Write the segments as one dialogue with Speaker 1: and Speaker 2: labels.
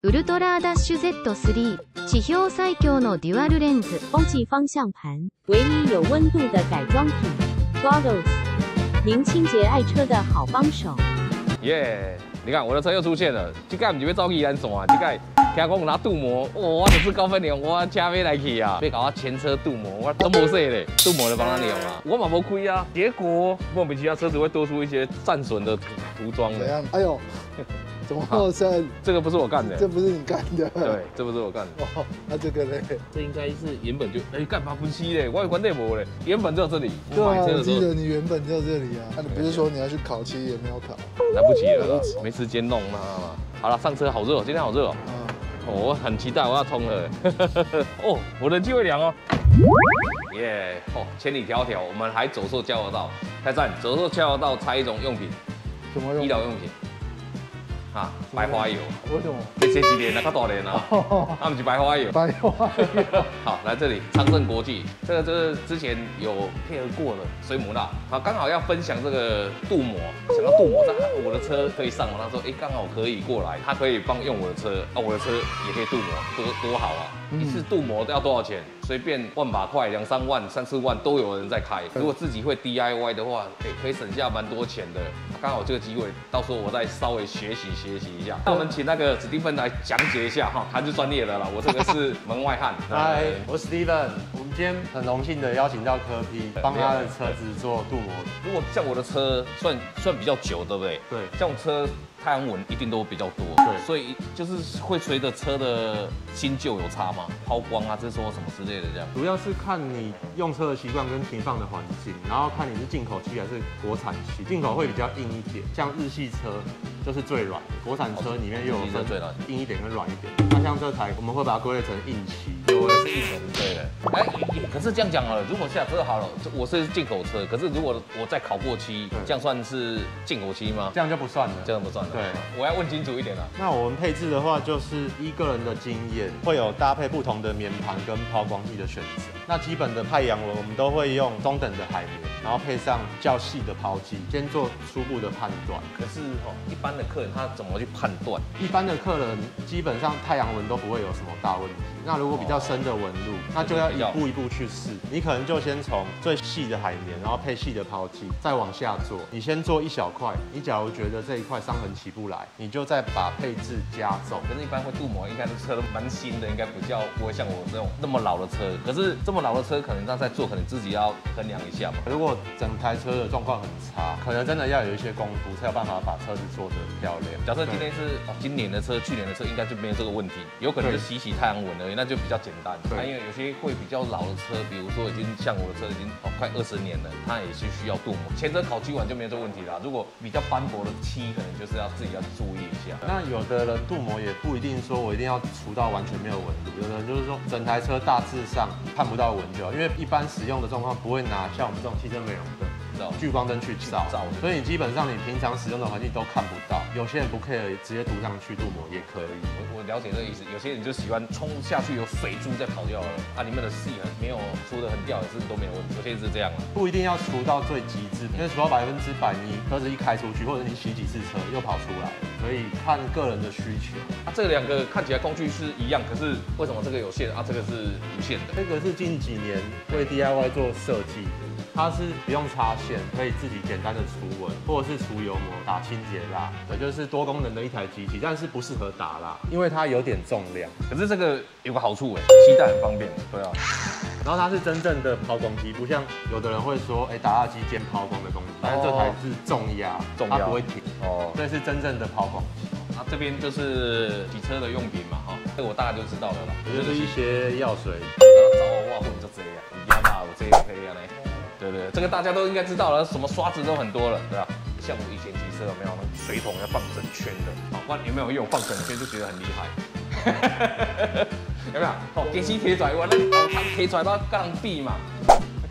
Speaker 1: ウルトラダッシュ Z3 地表最強のデュアルレンズ
Speaker 2: 欧际方向盘，唯一有温度的改装品 ，Goggles， 您清洁爱车的好帮手。
Speaker 3: 耶！你看我的车又出现了，这个不就要走宜兰线啊？这个听讲有拿镀膜，我就是高分量，我车要来去啊！别搞我前车镀膜，我都没说嘞，镀膜的帮他用啊，我嘛没亏啊。结果莫名其妙车子会多出一些战损的涂装的。
Speaker 4: 怎样？哎呦！怎么那么深？
Speaker 3: 这个不是我干的，
Speaker 4: 这不是你干的。
Speaker 3: 对，这不是我干的。
Speaker 4: 哦，那这个呢？
Speaker 3: 这应该是原本就干嘛不漆嘞？我有关内膜嘞，原本就在这里。
Speaker 4: 对啊，我记得你原本就在这里啊。那你不是说你要去烤漆，也没有烤？
Speaker 3: 来不及了，没时间弄嘛。好了，上车好热，今天好热哦。我很期待，我要冲了。哦，我冷气会凉哦。耶！哦，千里迢迢，我们还走错交流道，太赞！走错交流道拆一种用品，
Speaker 4: 什么用？
Speaker 3: 医疗用品。啊，白花油。
Speaker 4: 为什么？
Speaker 3: 这几年啊，较大年啊，那不是白花油。
Speaker 4: 白花油。
Speaker 3: 好，来这里，昌盛国际，这个就是之前有配合过的水母蜡，好，刚好要分享这个镀膜，想要镀膜，我的车可以上嘛？他说，刚好可以过来，他可以帮用我的车，我的车也可以镀膜，多好啊！一次镀膜要多少钱？随便万把块，2、3万、3、4万都有人在开。如果自己会 DIY 的话，可以省下蛮多钱的。刚好这个机会，到时候我再稍微学习一下。那我们请那个史蒂芬来讲解一下哈，他是专业的啦，我这个是门外汉。
Speaker 5: 嗨，我是 Steven， 我们今天很荣幸的邀请到柯 P 帮他的车子做镀膜。
Speaker 3: 如果像我的车算比较久，对不对？
Speaker 5: 对，
Speaker 3: 像我车太阳纹一定都比较多，
Speaker 5: 对，
Speaker 3: 所以就是会随着车的新旧有差吗？抛光啊，这说什么之类的这样。
Speaker 5: 主要是看你用车的习惯跟停放的环境，然后看你是进口漆还是国产漆。进口会比较硬一点，像日系车就是最软的，国产车里面又有分硬一点跟软一点。那像这台我们会把它归类成硬漆，
Speaker 3: 有的是硬的，对的。可是这样讲好了，如果下车好了，我是进口车，可是如果我再烤过漆，这样算是进口漆吗？
Speaker 5: 这样就不算了，
Speaker 3: 这样不算了。
Speaker 5: 对，
Speaker 3: 我要问清楚一点了。
Speaker 5: 那我们配置的话，就是依个人的经验，会有搭配不同的棉盘跟抛光剂的选择。那基本的太阳纹，我们都会用中等的海绵，然后配上较细的抛剂，先做初步的判断。
Speaker 3: 可是一般的客人他怎么去判断？
Speaker 5: 一般的客人基本上太阳纹都不会有什么大问题。那如果比较深的纹路，那就要一步一步去试。你可能就先从最细的海绵，然后配细的抛剂，再往下做。你先做一小块，你假如觉得这一块伤痕起不来，你就再把配置加重。
Speaker 3: 可是一般会镀膜，应该是车都蛮新的，应该不会像我这种那么老的车。可是这么老的车，可能他在做，可能自己要衡量一下嘛。
Speaker 5: 如果整台车的状况很差，可能真的要有一些功夫，才有办法把车子做得漂亮。
Speaker 3: 假设今天是今年的车、去年的车，应该就没有这个问题，有可能是洗太阳纹而已，那就比较简单。因为有些会比较老的车，比如说已经像我的车已经快20年了，它也是需要镀膜。前车烤漆完就没有这个问题啦。如果比较斑驳的漆，可能就是要自己要注意一下。
Speaker 5: 那有的人镀膜也不一定说我一定要除到完全没有纹路，有的人就是说整台车大致上看不到纹就好，因为一般使用的状况不会拿像我们这种汽车美容灯、聚光灯去照，所以你基本上你平常使用的环境都看不到。有些人不 care， 直接涂上去镀膜也可以。
Speaker 3: 我了解这个意思，有些人就喜欢冲下去有水珠在跑就好了，里面的细没有除得很掉也是都没有问题。有些人是这样
Speaker 5: 不一定要除到最极致，因为除到100%，你车子一开出去，或者你洗几次车又跑出来，所以看个人的需求。
Speaker 3: 这两个看起来工具是一样，可是为什么这个有线这个是无线的？
Speaker 5: 这个是近几年为 DIY 做设计的。它是不用插线，可以自己简单的除纹，或者是除油膜、打清洁蜡，也就是多功能的一台机器，但是不适合打蜡，因为它有点重量。
Speaker 3: 可是这个有个好处携带很方便，对啊。
Speaker 5: 然后它是真正的抛光机，不像有的人会说，打蜡机兼抛光的功能，但是这台是重压，它不会停这是真正的抛光机。
Speaker 3: 这边就是洗车的用品嘛这个我大概就知道了啦，
Speaker 5: 就是一些药水。
Speaker 3: 找我混就这样，压吧我这可以啊对，这个大家都应该知道了，什么刷子都很多了，对吧？像我以前骑车有没有那水桶要放整圈的，不然有没有用放整圈就觉得很厉害，有没有？电吸贴出来，我那后汤贴出来都跟人比嘛，看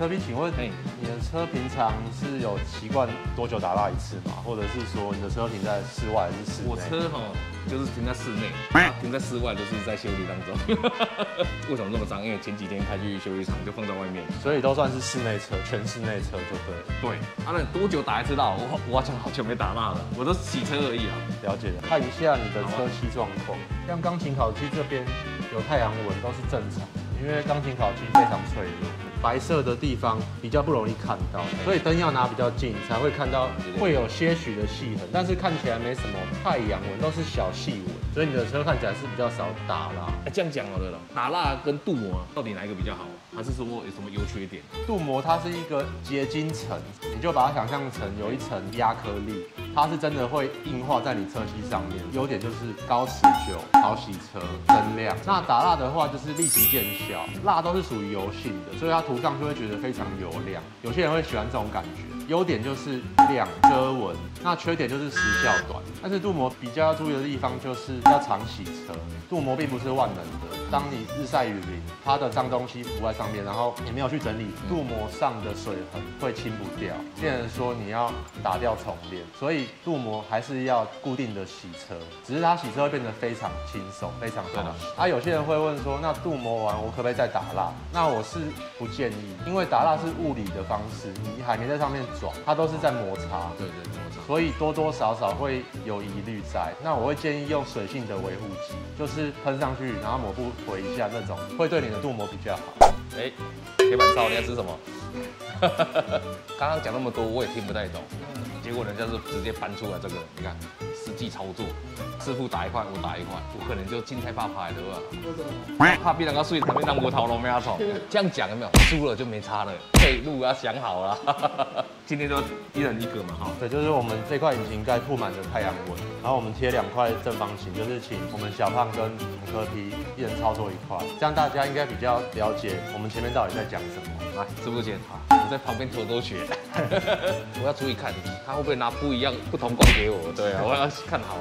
Speaker 5: 科比，请问你的车平常是有习惯多久打蜡一次吗？或者是说你的车停在室外还是室内？
Speaker 3: 我车就是停在室内，停在室外就是在修理当中。为什么这么脏？因为前几天开去修理厂就放在外面，
Speaker 5: 所以都算是室内车，全室内车就对了。
Speaker 3: 对，那多久打一次蜡？我好像好久没打蜡了，我都洗车而已啊。
Speaker 5: 了解了，看一下你的车漆状况，像钢琴烤漆这边有太阳纹都是正常的，因为钢琴烤漆非常脆弱。白色的地方比较不容易看到，所以灯要拿比较近才会看到，会有些许的细痕，但是看起来没什么太阳纹，都是小细纹，所以你的车看起来是比较少打蜡。
Speaker 3: 这样讲好了啦，打蜡跟镀膜到底哪一个比较好？还是说有什么优缺点？
Speaker 5: 镀膜它是一个结晶层，你就把它想象成有一层压颗粒，它是真的会硬化在你车漆上面。优点就是高持久、好洗车、增亮。那打蜡的话就是立即见效，蜡都是属于油性的，所以它涂上就会觉得非常油亮。有些人会喜欢这种感觉。优点就是亮遮纹，那缺点就是时效短。但是镀膜比较要注意的地方就是要常洗车，镀膜并不是万能的。当你日晒雨淋，它的脏东西浮在上面，然后你没有去整理，镀膜上的水痕会清不掉，变成说你要打掉重练。所以镀膜还是要固定的洗车，只是它洗车会变得非常轻松，非常好洗。有些人会问说，那镀膜完我可不可以再打蜡？那我是不建议，因为打蜡是物理的方式，你海绵在上面转，它都是在摩擦，对，摩擦，所以多多少少会有疑虑在。那我会建议用水性的维护剂，就是喷上去，然后抹布回一下那种，会对你的镀膜比较好。
Speaker 3: 铁板烧你要吃什么？刚刚讲那么多我也听不太懂，结果人家是直接搬出来这个，你看实际操作，师傅打一块，我打一块，我可能就进太怕拍的吧。怕别人家睡旁边当我头龙没冲，这样讲有没有？输了就没差了，退路要想好了。今天就一人一个嘛，哈。
Speaker 5: 对，就是我们这块引擎盖铺满了太阳纹，然后我们贴2块正方形，就是请我们小胖跟柯 P 一人操作1块，这样大家应该比较了解我们前面到底在讲什么。
Speaker 3: 来，师傅先，我在旁边偷偷学，我要注意看他会不会拿不一样不同光给我。对啊，我要看好。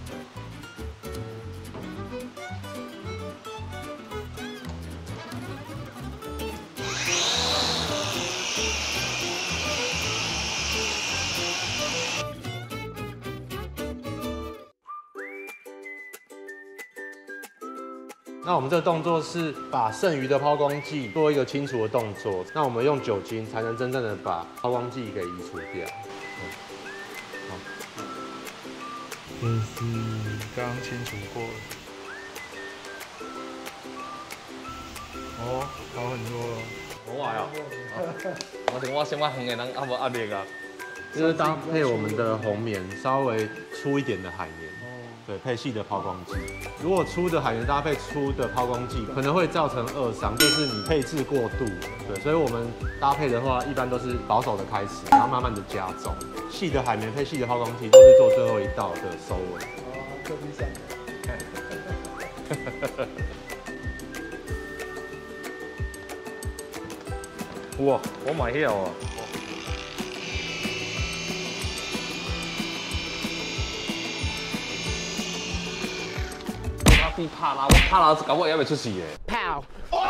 Speaker 5: 那我们这个动作是把剩余的抛光剂做一个清除的动作。那我们用酒精才能真正的把抛光剂给移除掉。好，
Speaker 4: 这是刚清除过的。哦，好很多了。
Speaker 3: 好坏哦。我先远的人，无压力啊。
Speaker 5: 这是搭配我们的红棉，稍微粗一点的海绵。对，配细的抛光剂。如果粗的海绵搭配粗的抛光剂，可能会造成2伤，就是你配置过度。对，所以我们搭配的话，一般都是保守的开始，然后慢慢的加重。细的海绵配细的抛光剂，都是做最后一道的收尾。
Speaker 4: 这边上。
Speaker 3: 哇，我买了啊！比拍拉，我拍拉搞我也袂出事嘞。跑！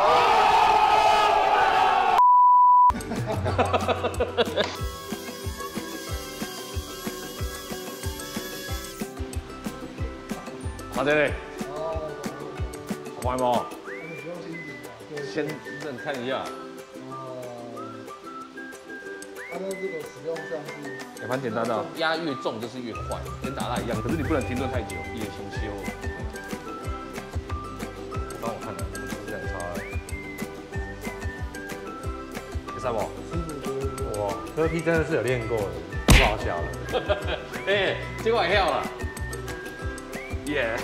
Speaker 3: 阿姐嘞？快吗？先认看一下。
Speaker 4: 它的这个使用上是
Speaker 3: 也蛮简单的，压越重就是越快，跟打蜡一样。可是你不能停顿太久，也先修。帮我看的，我就是这样擦的。有啥不？
Speaker 5: 哇，柯 P 真的是有练过的，不好笑了。
Speaker 3: 哎，结果还跳了。耶！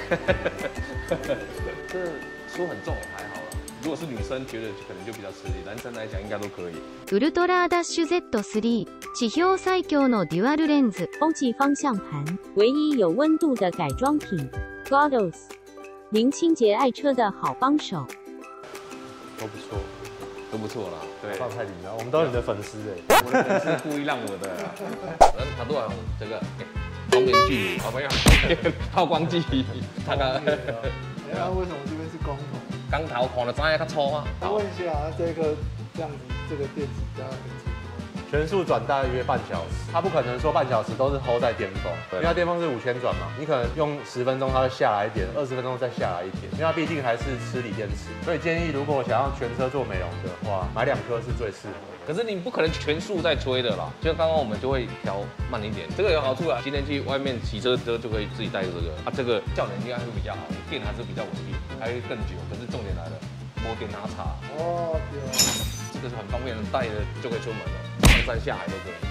Speaker 3: 这说很重也还好啦。如果是女生，觉得可能就比较吃力，男生来讲应该都可以。
Speaker 1: ウルトラダッシュ Z3 地表最強のデュアルレンズ。
Speaker 2: 欧际方向盘，唯一有温度的改装品 ，Godos， 您清洁爱车的好帮手。
Speaker 5: 都不错，
Speaker 3: 都不错啦。对，
Speaker 5: 放太礼貌，我们都是你的粉丝哎。
Speaker 3: 我的粉丝故意让我的。他都用这个同源距离，好朋友，抛光剂，他刚。
Speaker 4: 那为什么这边是公头？
Speaker 3: 刚头看了知影较粗啊。
Speaker 4: 问一下，这这样子这个电池大概能撑多久？
Speaker 5: 全速转大约半小时，它不可能说半小时都是 hold 在巅峰，因为它巅峰是5000转嘛，你可能用10分钟它会下来一点，20分钟再下来一点，因为它毕竟还是吃锂电池，所以建议如果想要全车做美容的话，买2颗是最适合的。
Speaker 3: 可是你不可能全速在吹的啦，就刚刚我们就会调慢一点，这个有好处啊。今天去外面骑车就可以自己带这个啊，这个效能应该会比较好，电还是比较稳定，还会更久。可是重点来了，没电拿插。
Speaker 4: 哦，对啊。
Speaker 3: 这个是很方便的，带着就可以出门了，上山下海都可以。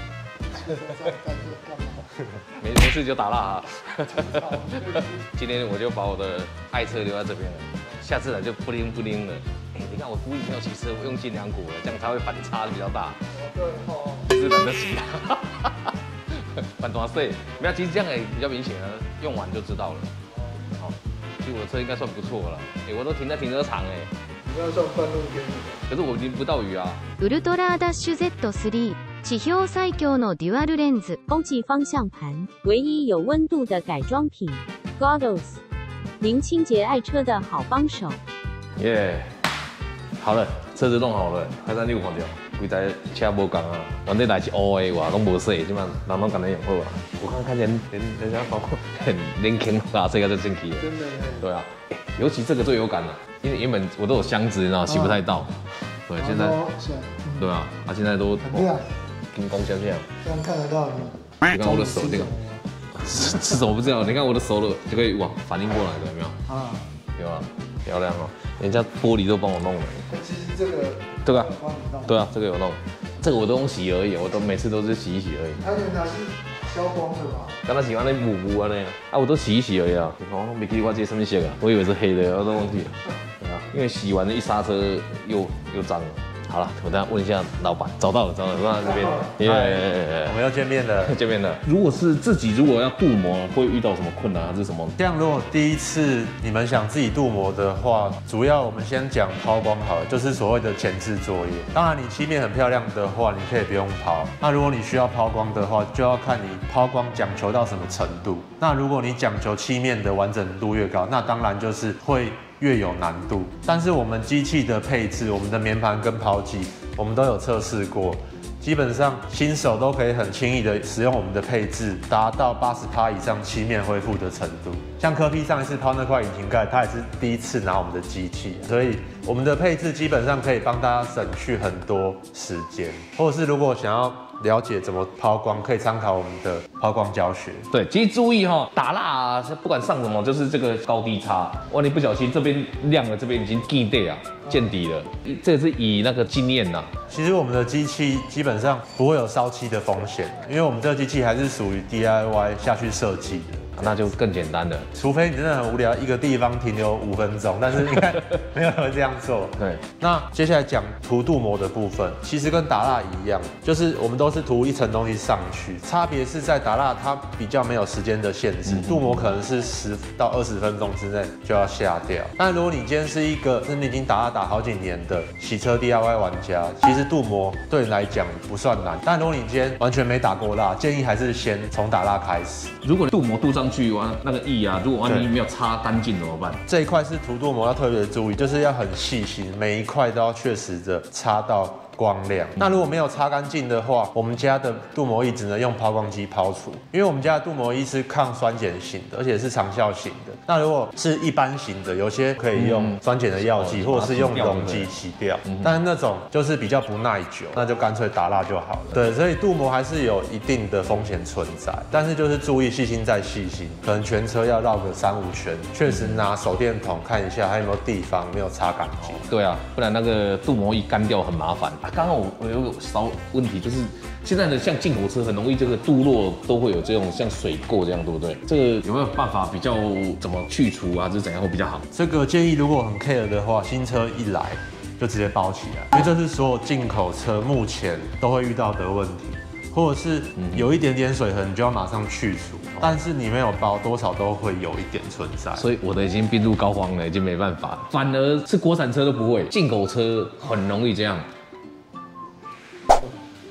Speaker 3: 没事就打蜡啊。今天我就把我的爱车留在这边了，下次来就不灵不灵了。你看我故意没有骑车，我用尽良苦了，这样才会反差比较大。
Speaker 4: 对哦。
Speaker 3: 是懒得洗。反多岁，没有，其实这样也比较明显啊，用完就知道了。好，其实我的車應該算不錯了，我都停在停車場
Speaker 4: 你要算半路给你的。
Speaker 3: 可是我已經不到雨啊。
Speaker 1: ウルトラダッシュ Z3 地表最強のデュアルレンズ。
Speaker 2: 欧际方向盘，唯一有温度的改装品 ，Godos， 您清洁爱车的好帮手。
Speaker 3: 耶，好了，车子弄好了，开山你有看到？规台车无共啊，反正来是乌的，话拢无洗，即嘛人拢共你用好啊。我看连人家包括连轻打这个都进去了。
Speaker 4: 真的耶。
Speaker 3: 对啊，尤其这个最有感了，因为原本我都有箱子，你知道洗不太到。对，现在对啊，现在都
Speaker 4: 很亮，
Speaker 3: 金光闪闪。
Speaker 4: 这样看得到你。
Speaker 3: 你看我的手这个，是什么不知道？你看我的手了就可以哇反应过来了，有没有？啊，有啊，漂亮哦，人家玻璃都帮我弄了。
Speaker 4: 其实这个。
Speaker 3: 对啊，对啊，这个有弄，这个我都用洗而已，我都每次都是洗一洗而已。
Speaker 4: 它原来是消光的吧？
Speaker 3: 刚才喜欢那雾雾啊那样，啊我都洗一洗而已啊。我没记得我这什么色啊，我以为是黑的，我都忘记了。对啊，因为洗完了一刹车又脏了。好了，我等下问一下老板，找到了，放在这边。
Speaker 5: 我们要见面了，
Speaker 3: 见面了。如果是自己要镀膜，会遇到什么困难还是什么？
Speaker 5: 这样如果第一次你们想自己镀膜的话，主要我们先讲抛光好了，就是所谓的前置作业。当然你漆面很漂亮的话，你可以不用抛。那如果你需要抛光的话，就要看你抛光讲求到什么程度。那如果你讲求漆面的完整度越高，那当然就是会越有难度。但是我们机器的配置，我们的棉盘跟抛剂，我们都有测试过，基本上新手都可以很轻易的使用我们的配置，达到80%以上漆面恢复的程度。像柯 P 上一次抛那块引擎盖，他也是第一次拿我们的机器，所以我们的配置基本上可以帮大家省去很多时间，或者是如果想要了解怎么抛光，可以参考我们的抛光教学。
Speaker 3: 对，其实注意哈，打蜡啊，不管上什么，就是这个高低差。万一不小心这边亮了，这边已经见底啊，见底了。这个是以那个经验呐。
Speaker 5: 其实我们的机器基本上不会有烧漆的风险，因为我们这个机器还是属于 DIY 下去设计的。
Speaker 3: 那就更简单了，
Speaker 5: 除非你真的很无聊，一个地方停留5分钟，但是应该没有人会这样做。
Speaker 3: 对，
Speaker 5: 那接下来讲涂镀膜的部分，其实跟打蜡一样，就是我们都是涂一层东西上去，差别是在打蜡它比较没有时间的限制，镀膜可能是10到20分钟之内就要下掉。但如果你今天是一个你已经打蜡打好几年的洗车 DIY 玩家，其实镀膜对你来讲不算难。但如果你今天完全没打过蜡，建议还是先从打蜡开始。
Speaker 3: 如果镀膜镀上去完那个液啊，如果万一没有擦干净怎么办？
Speaker 5: 这一块是涂镀膜要特别注意，就是要很细心，每一块都要确实的擦到光亮。那如果没有擦干净的话，我们家的镀膜液只能用抛光机抛除，因为我们家的镀膜液是抗酸碱型的，而且是长效型的。那如果是一般型的，有些可以用酸碱的药剂，或者是用溶剂洗掉，但是那种就是比较不耐久，那就干脆打蜡就好了。对，所以镀膜还是有一定的风险存在，但是就是注意细心再细心，可能全车要绕个3-5圈，确实拿手电筒看一下还有没有地方没有擦干净。
Speaker 3: 对啊，不然那个镀膜一干掉很麻烦。刚刚我有个小问题，就是现在的像进口车很容易这个镀落都会有这种像水垢这样，对不对？这个有没有办法比较怎么去除啊，还是怎样会比较好？
Speaker 5: 这个建议如果很 care 的话，新车一来就直接包起来，因为这是所有进口车目前都会遇到的问题。或者是有一点点水痕，你就要马上去除。但是你没有包，多少都会有一点存在。
Speaker 3: 所以我的已经病入膏肓了，已经没办法了。反而是国产车都不会，进口车很容易这样。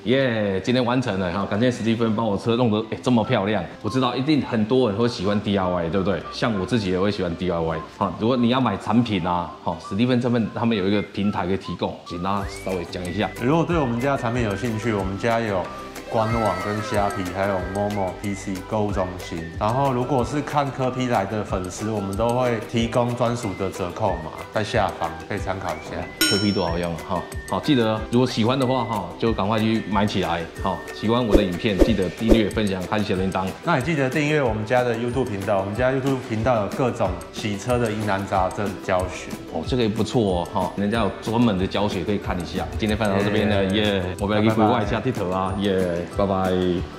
Speaker 3: 耶，今天完成了哈，感谢史蒂芬帮我车弄得这么漂亮。我知道一定很多人会喜欢 DIY， 对不对？像我自己也会喜欢 DIY。好，如果你要买产品啊，好，史蒂芬这边他们有一个平台可以提供，请大家稍微讲一下。
Speaker 5: 如果对我们家的产品有兴趣，我们家有官网跟虾皮，还有 Momo PC 购物中心。然后如果是看科批来的粉丝，我们都会提供专属的折扣码在下方，可以参考一下。
Speaker 3: 科批多好用哈，好，记得如果喜欢的话哈，就赶快去买起来。好，喜欢我的影片，记得订阅、分享、开小铃铛。
Speaker 5: 那你记得订阅我们家的 YouTube 频道，我们家 YouTube 频道有各种洗车的疑难杂症教学。
Speaker 3: 哦，这个也不错哦，哈，人家有专门的教学可以看一下。今天分享到这边了，耶！我们要去国外下剃头啊，耶！拜拜。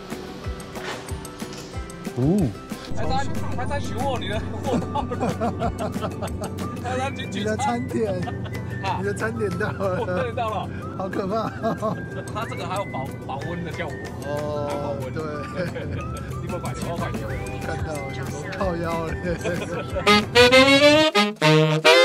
Speaker 6: 他在寻我，你的货到了。
Speaker 4: 你的餐点，你的餐点到了，
Speaker 6: 我对到了，
Speaker 4: 好可怕。
Speaker 6: 它这个还有保温的效果。
Speaker 4: 哦，对，
Speaker 6: 你不管，我管你。
Speaker 4: 看到靠腰了。